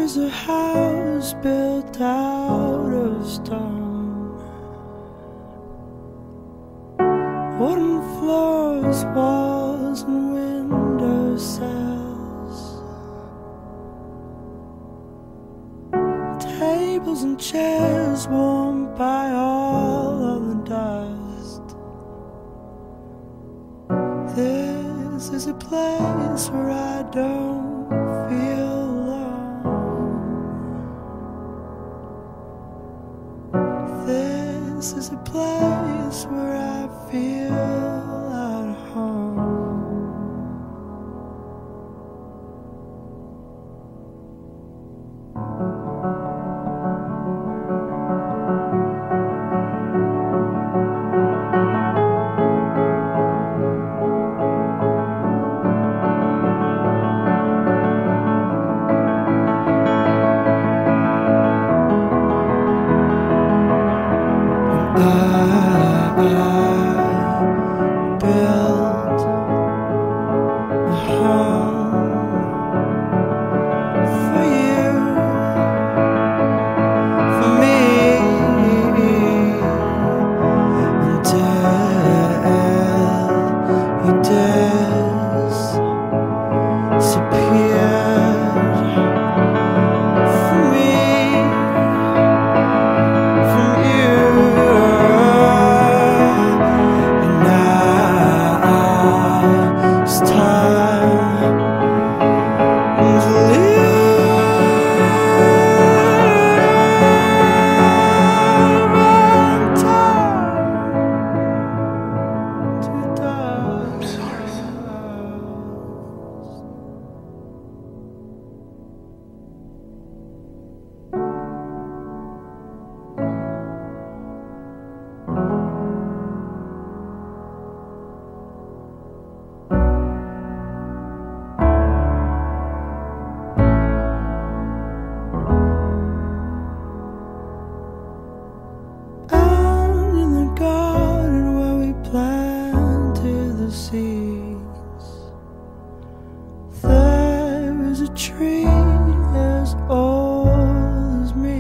is a house built out of stone, wooden floors, walls and window sills, tables and chairs warmed by all of the dust. This is a place where I don't feel alone. This is a place where I feel at home. I built a home for you, for me, until you disappeared from me, from you. It's time to live and time to die. I'm sorry, son. Out in the garden where we planted the seeds, there is a tree as old as me.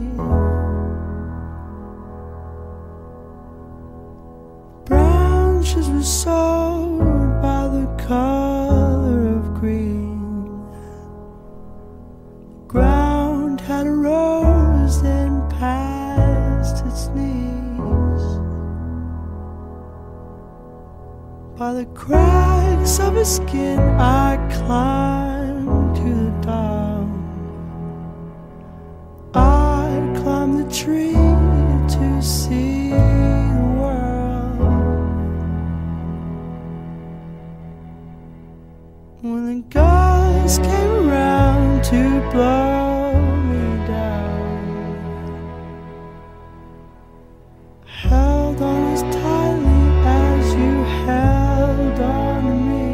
Branches were sold by the color of green. The ground had a rose then past its knees. By the cracks of his skin I climbed to the top. I climbed the tree to see the world. When the guys came around to blow me down, held on as tightly as you held on to me,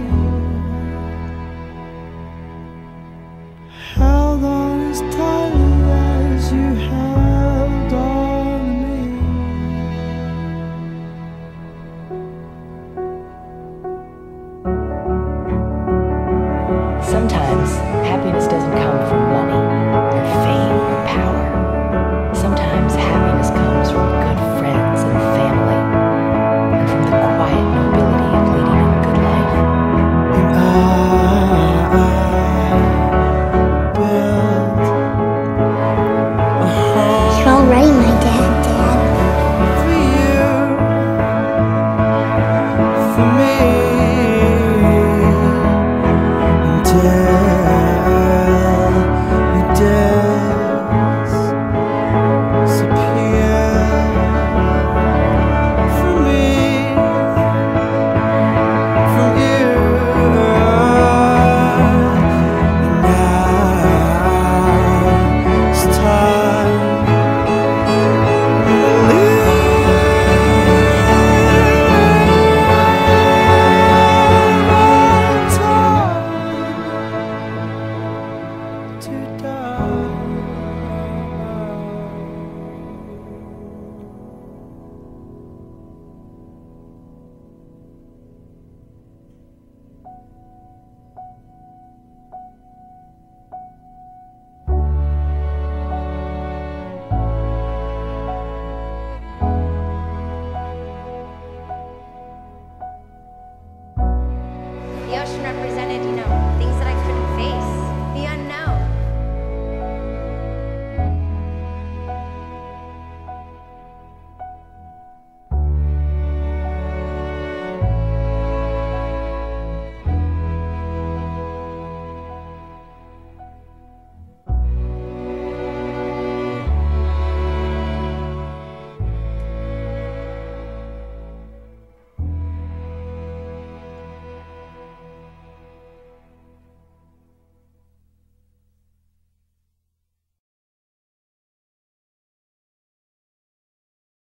held on as tightly as you held on to me. Sometimes happiness doesn't come